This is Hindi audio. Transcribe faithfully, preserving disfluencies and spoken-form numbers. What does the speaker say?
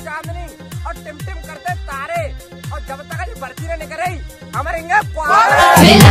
चांदनी और टिम टिम करते तारे, और जब तक ये भर्ती न निकले हमारे